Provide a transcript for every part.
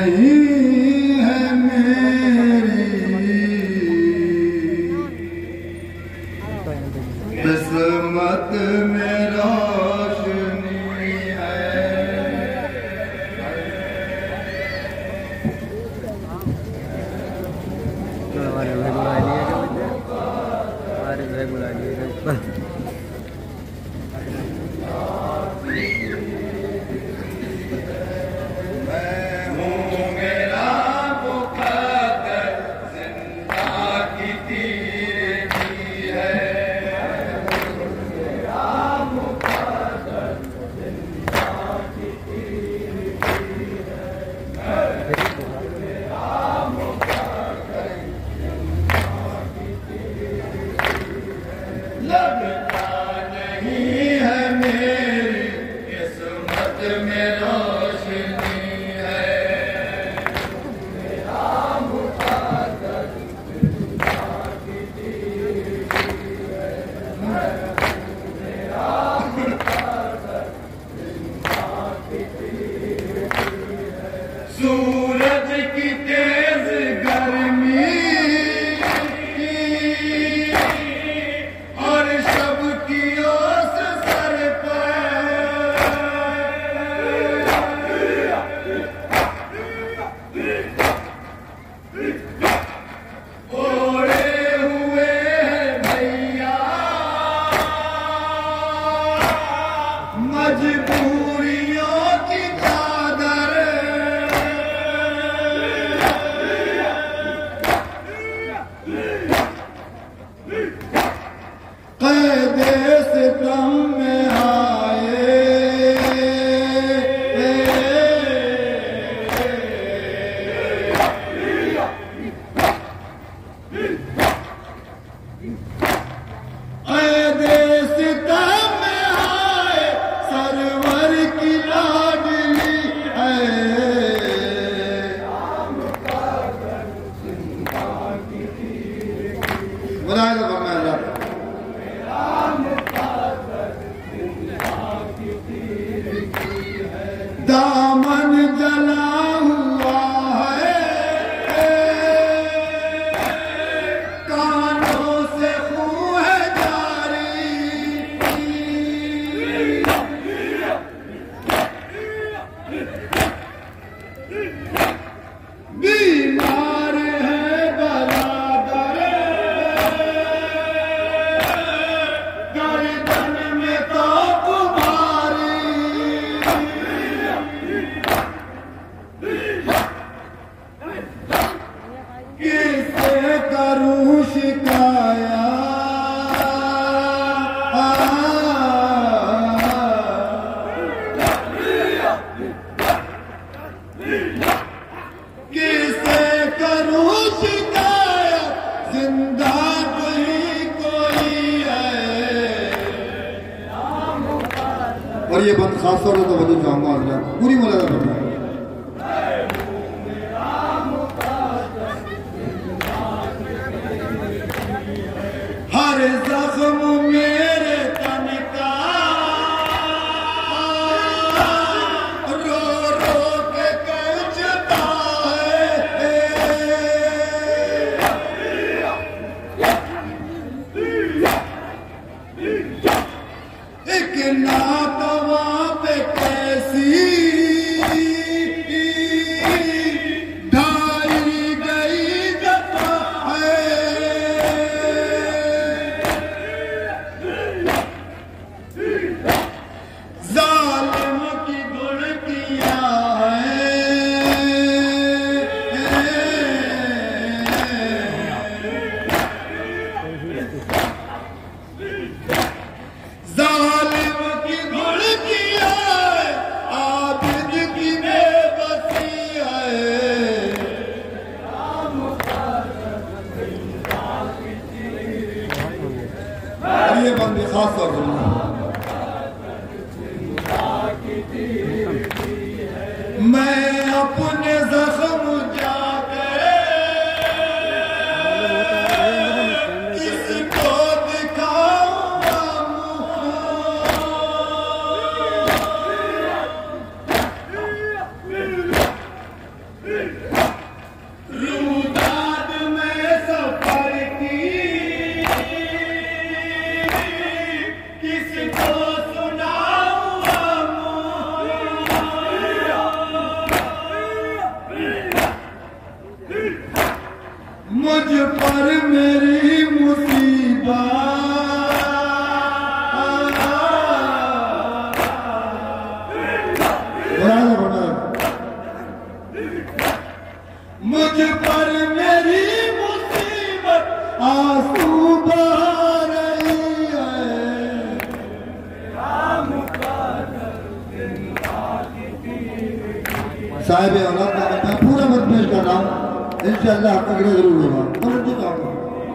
नहीं है मेरी किस्मत में रोशनी है। हमारे भाई बुला लिए हमारे भाई बुला लिए सूरज की तेज गर्मी और शब की ओस सर पर ओढ़े हुए भैया मजबूरियों की चादर सितम में आए सितम में आए सरवर की लाडली है। बनाए तो दामन जला हुआ है कानों से खूह है जारी बीमार है बराबर गर्दन में तो तुम्हारी किससे करूं शिकायत किससे करूं शिकायत जिंदा कहीं कोई है। और ये बंद खास तौर पर तो वजह चाहूंगा पूरी मुलाकात करना है। हर जख्म मेरे तन का रो रो के कचता है। एक नातवा पे कैसी ढाई गई जता है। जालिम की गुड़कियां जालिम की गुड़कियां आबिद की बेबसी है। ये बंदी खास तौर पर मैं अपने जख्म जाकर किसको दिखाऊंगा मुँह। साहिब औलाद का मैं पूरा मत पेश कर रहा हूँ, इंशाअल्लाह आपका गिरा जरूर होगा। समझ जाओ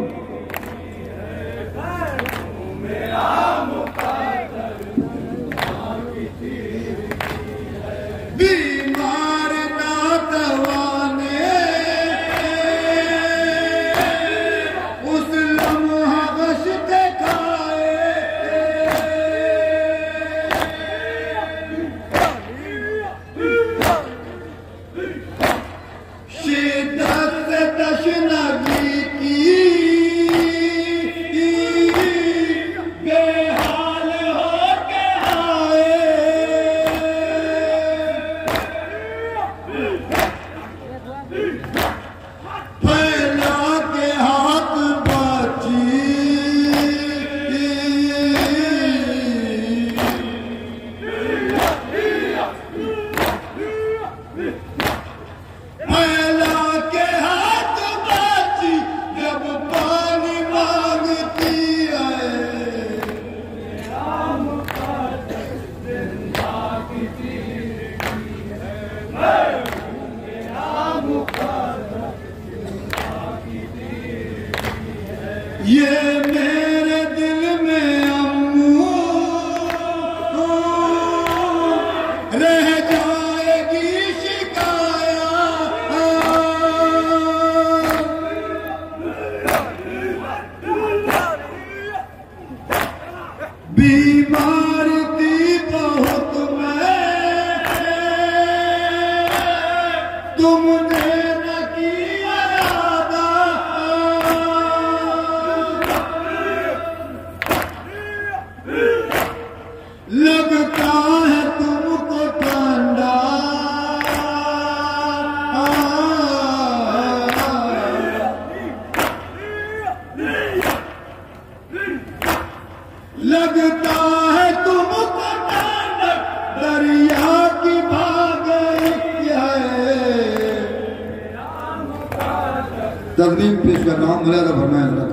तकदीम पेश कर रहा हूँ। मर्यादा फरमाए हज़रत।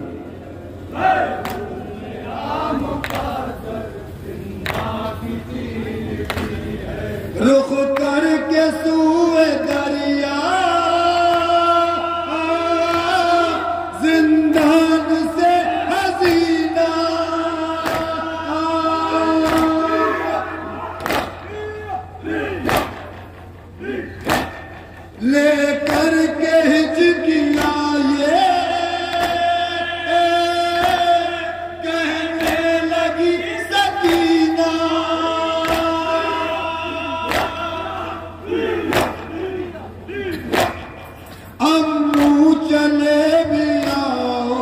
रुख करके सूए दरिया जिंदान से हसीना लेकर के हिचकिया ये कहने लगी सकीना अम्मू चले भी आओ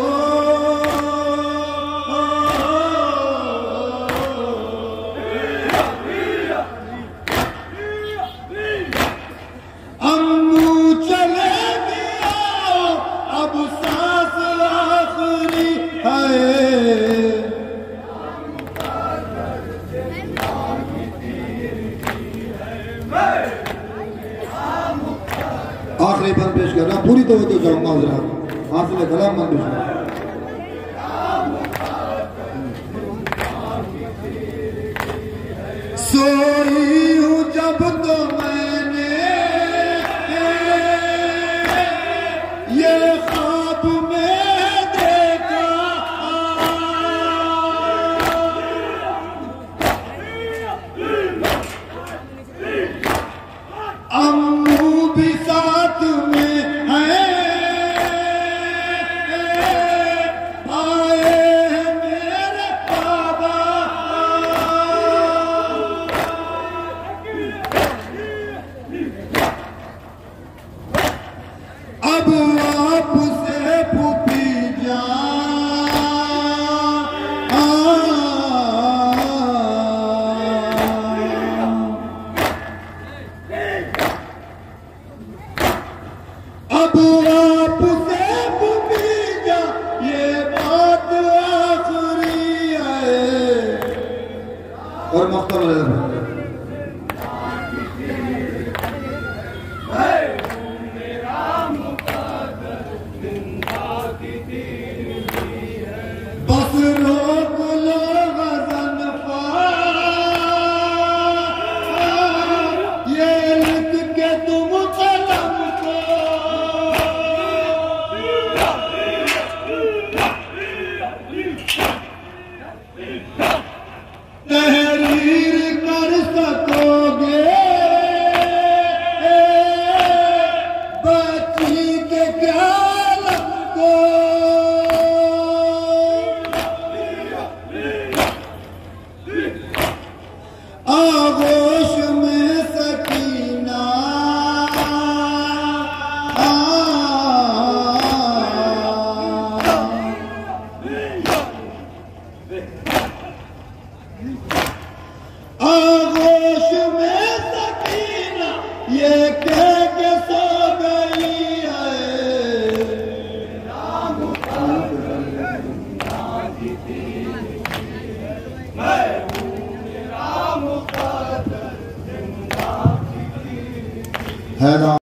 अम्मू चले भी आओ अब सांस आखिरी है। आखिरी बंद पेश कर रहा, पूरी तवज्जो चाहूंगा हज़रात, आखिरी कलाम बंद पेश कर। सोई हूँ जब तो मैंने ये ख्वाब में देखा अम्मू भी साथ में है आए हैं मेरे बाबा अब आपसे फूफी जान अब आपसे फूफी जान ये बात आखिरी है। और मौका मिलेगा बस रोक लो गज़नफ़ार ये लिख के सकोगे बची के ख्याल को आगोश में सकीना आगोश में सकीना ये कह के सो गई है